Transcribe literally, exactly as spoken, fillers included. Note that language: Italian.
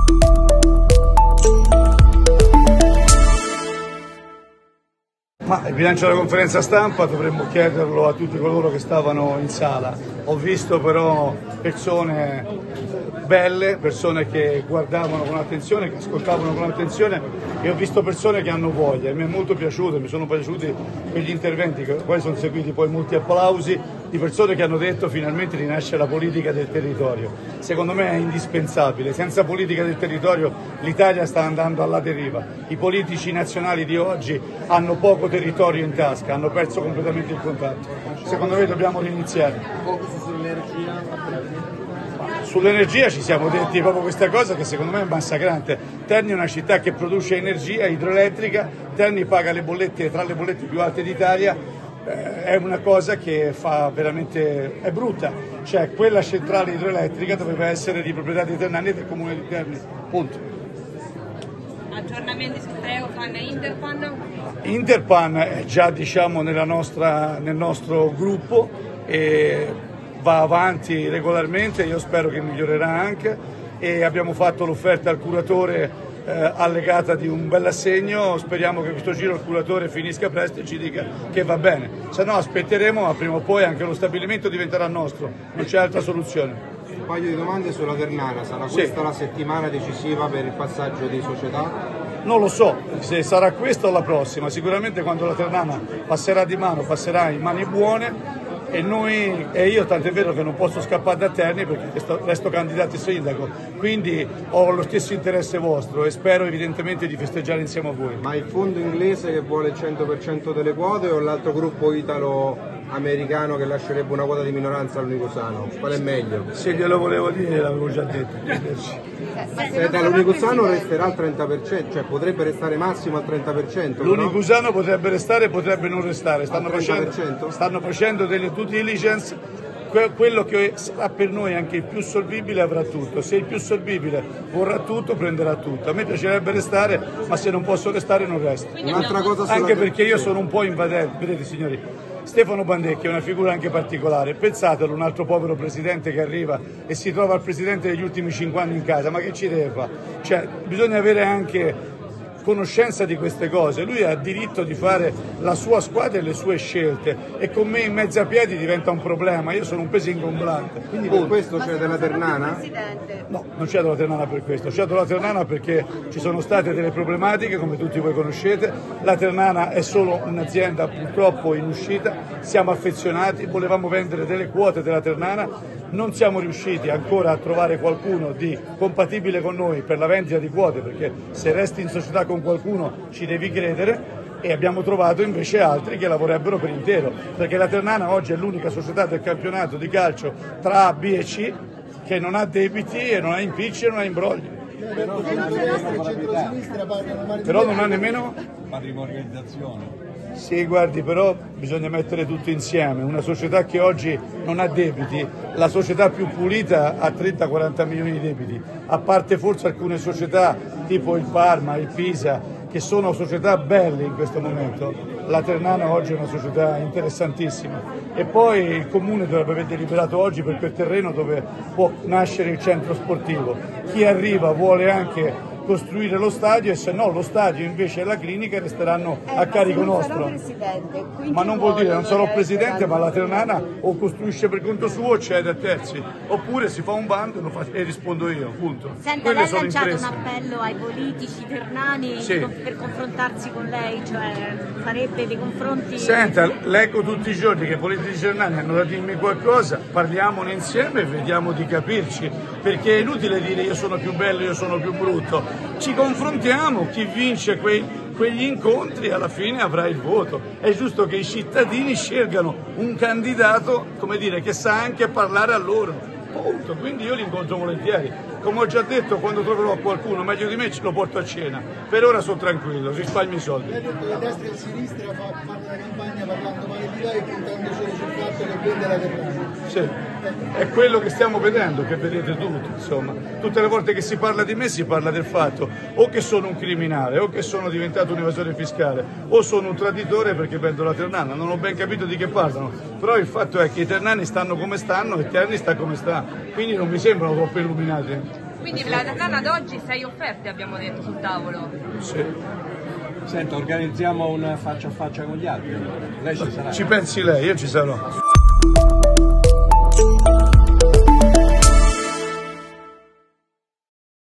Ma il bilancio della conferenza stampa dovremmo chiederlo a tutti coloro che stavano in sala. Ho visto però persone belle, persone che guardavano con attenzione, che ascoltavano con attenzione, e ho visto persone che hanno voglia. Mi è molto piaciuto, mi sono piaciuti quegli interventi, che poi sono seguiti poi molti applausi di persone che hanno detto finalmente rinasce la politica del territorio. Secondo me è indispensabile, senza politica del territorio l'Italia sta andando alla deriva. I politici nazionali di oggi hanno poco territorio in tasca, hanno perso completamente il contatto. Secondo me dobbiamo riniziare. Focus sull'energia. Sull'energia ci siamo detti proprio questa cosa che secondo me è massacrante. Terni è una città che produce energia idroelettrica, Terni paga le bollette tra le bollette più alte d'Italia, eh, è una cosa che fa veramente, è brutta. Cioè quella centrale idroelettrica doveva essere di proprietà dei ternani e del comune di Terni, punto. Aggiornamenti su Treofan e Interpan? Interpan è già diciamo nella nostra, nel nostro gruppo e va avanti regolarmente, io spero che migliorerà anche, e abbiamo fatto l'offerta al curatore eh, allegata di un bel assegno. Speriamo che questo giro il curatore finisca presto e ci dica che va bene, se no aspetteremo, ma prima o poi anche lo stabilimento diventerà nostro, non c'è altra soluzione. Un paio di domande sulla Ternana, sarà questa sì. La settimana decisiva per il passaggio di società? Non lo so se sarà questa o la prossima, sicuramente quando la Ternana passerà di mano, passerà in mani buone. E noi e io, tant'è vero che non posso scappare da Terni perché sto, resto candidato sindaco, quindi ho lo stesso interesse vostro e spero evidentemente di festeggiare insieme a voi. Ma il fondo inglese che vuole il cento per cento delle quote o l'altro gruppo italo-americano che lascerebbe una quota di minoranza all'Unicusano? Qual è meglio? Se glielo volevo dire l'avevo già detto. Se dall'Unicusano resterà al trenta per cento, cioè potrebbe restare massimo al trenta per cento. L'Unicusano no? Potrebbe restare e potrebbe non restare, stanno al facendo, stanno facendo delle due diligence, quello che sarà per noi anche il più solvibile avrà tutto, se il più solvibile vorrà tutto prenderà tutto. A me piacerebbe restare, ma se non posso restare non resto. Un'altra cosa sulla... Anche perché io sono un po' invadente, vedete signori, Stefano Bandecchi è una figura anche particolare, pensatelo, un altro povero presidente che arriva e si trova il presidente degli ultimi cinque anni in casa, ma che ci deve fare? Cioè bisogna avere anche conoscenza di queste cose, lui ha diritto di fare la sua squadra e le sue scelte e con me in mezzo a piedi diventa un problema, io sono un peso ingombrante. Quindi per questo c'è della Ternana? No, non c'è della Ternana per questo, c'è della Ternana perché ci sono state delle problematiche come tutti voi conoscete, la Ternana è solo un'azienda purtroppo in uscita, siamo affezionati, volevamo vendere delle quote della Ternana, non siamo riusciti ancora a trovare qualcuno di compatibile con noi per la vendita di quote, perché se resti in società con qualcuno ci devi credere, e abbiamo trovato invece altri che la vorrebbero per intero, perché la Ternana oggi è l'unica società del campionato di calcio tra A, B e C che non ha debiti e non ha impicci e non ha imbrogli. Però, però non ha nemmeno patrimonializzazione. Sì, guardi, però bisogna mettere tutto insieme. Una società che oggi non ha debiti, la società più pulita ha trenta quaranta milioni di debiti, a parte forse alcune società tipo il Parma, il Pisa, che sono società belle in questo momento. La Ternana oggi è una società interessantissima e poi il Comune dovrebbe aver deliberato oggi per quel terreno dove può nascere il centro sportivo. Chi arriva vuole anche costruire lo stadio e se no lo stadio invece e la clinica resteranno eh, a carico non nostro. Presidente, ma non vuol dire non sarò presidente, ma la Ternana o costruisce per conto suo o cede a terzi, oppure si fa un bando e, lo fa, e rispondo io, punto. Senta, lei ha lanciato un appello ai politici ternani sì. per confrontarsi con lei, cioè farebbe dei confronti... Senta, leggo tutti i giorni che i politici ternani hanno da dirmi qualcosa, parliamone insieme e vediamo di capirci, perché è inutile dire io sono più bello, io sono più brutto. Ci confrontiamo, chi vince quei, quegli incontri alla fine avrà il voto. È giusto che i cittadini scelgano un candidato, come dire, che sa anche parlare a loro. Punto. Quindi io li incontro volentieri. Come ho già detto, quando troverò qualcuno meglio di me ce lo porto a cena. Per ora sono tranquillo, risparmio i soldi. Lei ha detto che destra e sinistra fanno una campagna parlando male di lei e puntando solo sul fatto che vende la Ternana. Sì, è quello che stiamo vedendo, che vedete tutti, insomma. Tutte le volte che si parla di me si parla del fatto o che sono un criminale, o che sono diventato un evasore fiscale, o sono un traditore perché vendo la Ternana. Non ho ben capito di che parlano, però il fatto è che i ternani stanno come stanno e Terni sta come sta, quindi non mi sembrano troppo illuminati. Quindi la Tacana ad oggi sei offerte abbiamo detto sul tavolo. Sì. Senta, organizziamo una faccia a faccia con gli altri allora. Lei ci sarà? Ci pensi lei, io ci sarò.